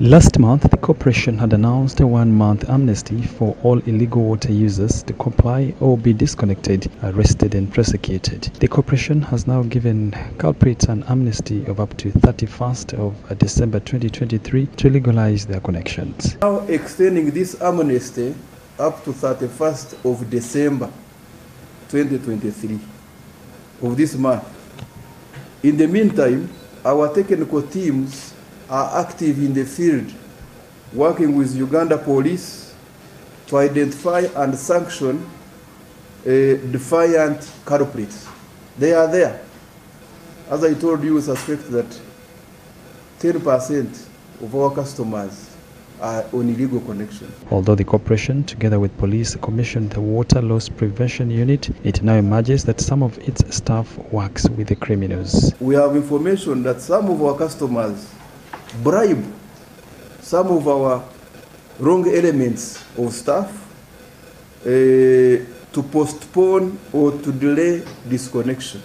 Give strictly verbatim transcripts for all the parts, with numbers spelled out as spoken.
Last month, the corporation had announced a one-month amnesty for all illegal water users to comply or be disconnected, arrested and prosecuted. The corporation has now given culprits an amnesty of up to thirty-first of December twenty twenty-three to legalize their connections. Now extending this amnesty up to thirty-first of December twenty twenty-three of this month. In the meantime, our technical teams are active in the field, working with Uganda Police to identify and sanction uh, defiant culprits. They are there. As I told you, we suspect that ten percent of our customers are on illegal connection. Although the corporation, together with police, commissioned the Water Loss Prevention Unit, it now emerges that some of its staff works with the criminals. We have information that some of our customers bribe some of our wrong elements of staff uh, to postpone or to delay disconnection.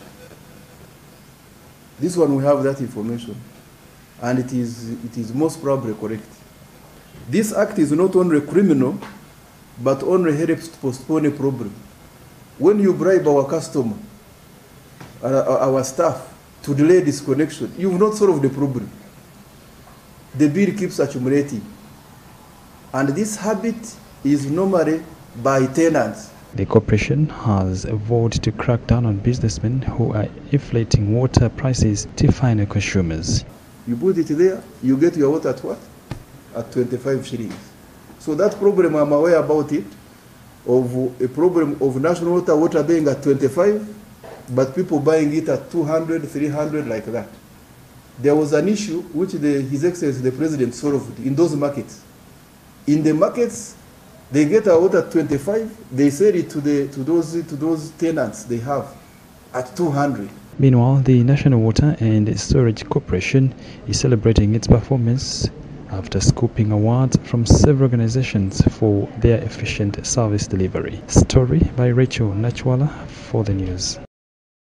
This one we have that information, and it is, it is most probably correct. This act is not only criminal, but only helps to postpone a problem. When you bribe our customer, uh, our staff, to delay disconnection, you've not solved the problem. The bill keeps accumulating. And this habit is normally by tenants. The corporation has vowed to crack down on businessmen who are inflating water prices to final consumers. You put it there, you get your water at what? At twenty-five shillings. So that problem, I'm aware about it, of a problem of national water, water being at twenty-five, but people buying it at two hundred, three hundred, like that. There was an issue which the, His Excellency the President solved in those markets. In the markets, they get our water at twenty-five, they sell it to, the, to, those, to those tenants they have at two hundred. Meanwhile, the National Water and Storage Corporation is celebrating its performance after scooping awards from several organizations for their efficient service delivery. Story by Rachel Nachwala for the news.